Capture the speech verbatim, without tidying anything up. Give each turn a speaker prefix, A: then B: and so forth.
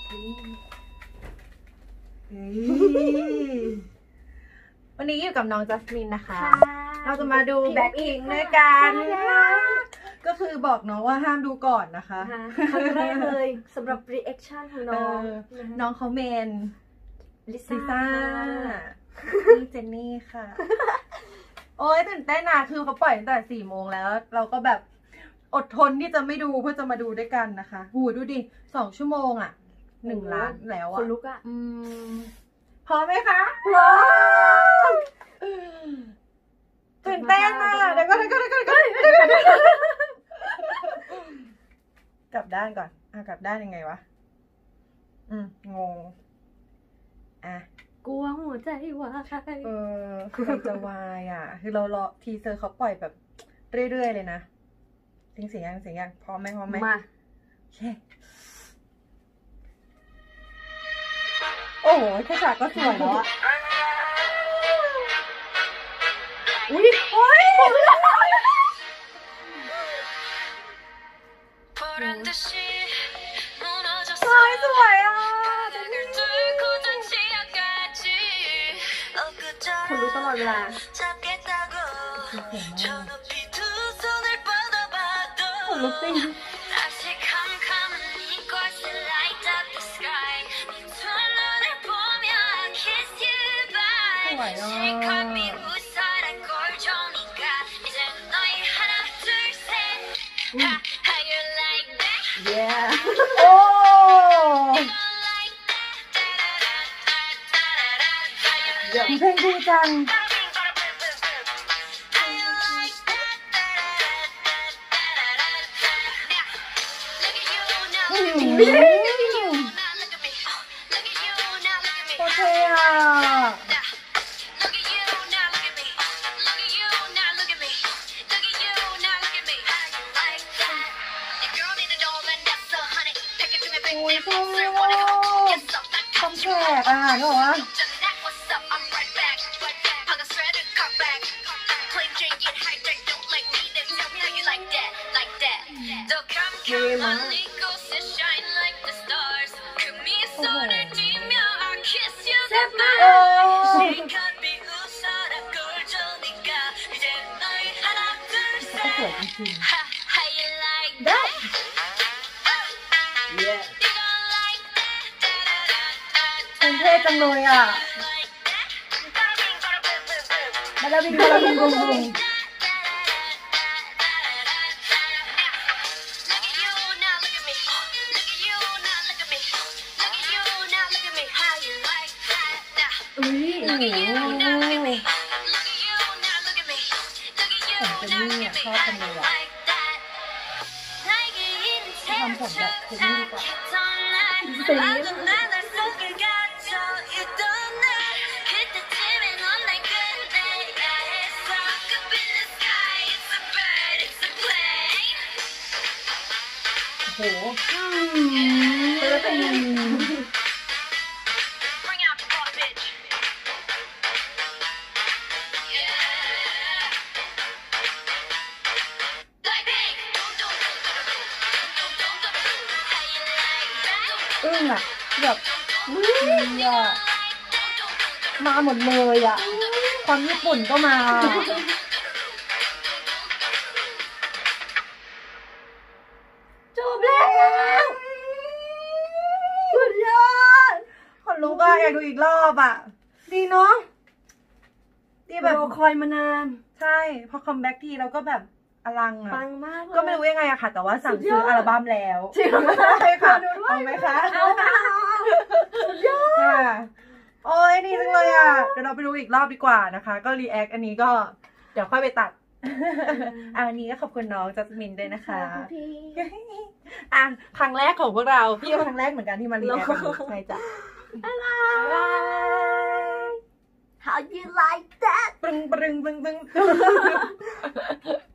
A: วันนี้อยู่กับน้องจัสมินนะคะเราจะมาดูแบ็คพิงค์ด้วยกันก็คือบอกน้องว่าห้ามดูก่อนนะคะ
B: ครั้งแรกเลยสำหรับรีแอคชั่นของน้อง
A: น้องเขาเมนลิซ่านี่เจนนี่ค่ะโอ้ยตื่นเต้นนะคือเขาปล่อยตั้งแต่สี่โมงแล้วเราก็แบบอดทนที่จะไม่ดูเพื่อจะมาดูด้วยกันนะคะหูดูดิสองชั่วโมงอ่ะหนึ่งล้านแล้วอ่ะ
B: คนลุกอ่ะ
A: พร้อมไหมคะพร้อมตื่นเต้นอ่ะเดี๋ยวก็เดี๋ยวก็เดี๋ยวก็เดี๋ยวก็กลับด้านก่อนอ่ะกลับด้านยังไงวะอืมงงอ่ะ
B: กลัวหัวใจวาย
A: เออคือมันจะวายอ่ะคือเรารอทีเซอร์เขาปล่อยแบบเรื่อยๆเลยนะจริงเสียงยังเสียงยังพร้อมไหมพร้อมไหม
B: มา
A: โอเคโอ้โหแค่ฉากก็สวยแล้วอ่ะอุ้ยโอ้ยสวยสวยอ่ะ
B: คนรู้ตลอดเวลาคนลุกจริง
A: สวยอ่ะเย้โอ้เพลงดีจังโอเคอ่ะโอ้ยชอบคำแขกอ่ะนึกออกปะดีมาก
B: แซ่บมาก
A: โอ้สวยจริงๆได้เย้เป็นเท่จังเลยอ่ะมาแล้วบินมาแล้วบินบุ้งบุ้งอุ้ยโอ้โหผมจะนี่อ่ะชอบจังเลยอ่ะทำผมแบบเทนนี่ดีกว่าสีโอ้โหเออเป็นอึ้งอ่ะแบบนี่อ่ะมาหมดเลยอ่ะความญี่ปุ่นก็มาจบแล้วสุดยอดคนรู้ก็อยากดูอีกรอบอ่ะดีเนาะดีแบบ
B: รอคอยมานาน
A: ใช่พอคัมแบ็กทีเราก็แบบอลังอ่ะ
B: ปังมาก
A: ก็ไม่รู้ยังไงอะค่ะแต่ว่าสั่งซื้ออัลบั้มแล้ว
B: จริง
A: ใช่ค่ะเอาไหมคะ
B: เอาค่ะ
A: สุดยอดโอ้ยดีจังเลยอ่ะเดี๋ยวเราไปดูอีกรอบดีกว่านะคะก็รีแอคอันนี้ก็เดี๋ยวค่อยไปตัดอันนี้ก็ขอบคุณน้องจัสมินด้วยนะคะอ่ะครั้งแรกของพวกเราพี่ก็ครั้งแรกเหมือนกันที่มารีแอคใช่จ้ะ
B: บ๊ายบาย How you like that
A: ปรึงปรึงปรึงปรึง